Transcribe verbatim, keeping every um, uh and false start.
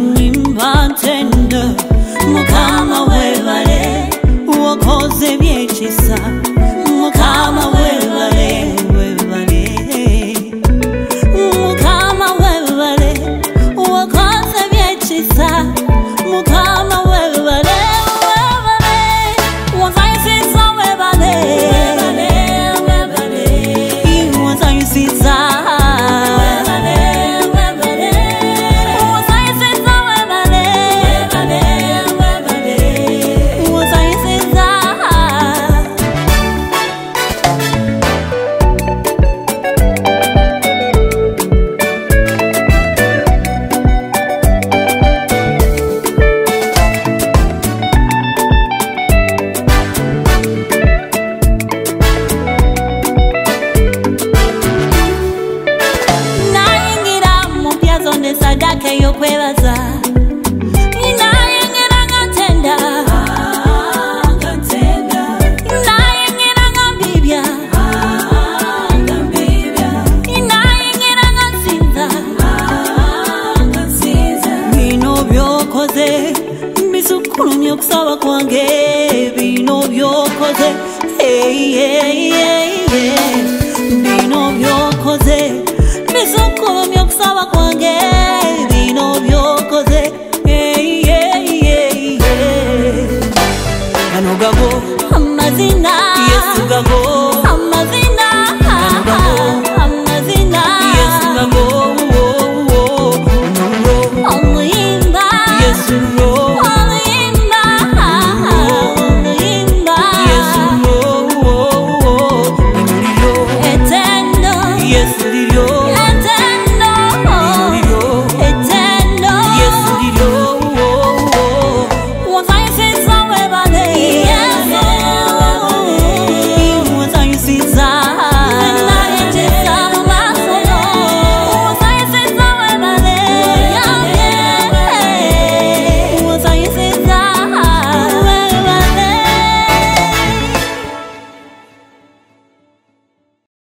nimpantenda mukama webale wakoze byekisa mukama webale webale mukama webale wakoze byekisa mukama webale webale wazayisiza webale webale webale wazayisiza sadaka yo kwebaza inayengera ngatenda ngatenda inayengera ngambibya ngambibya inayengera ngatsinza ngatsinza bino byokoze mbisukulumye okusaba kwange bino byokoze hey hey hey bino byokoze mbisukulumye okusaba kwange Gago amazina Yesu gago amazina gago amazina Yesu gago oh oh oh Yesu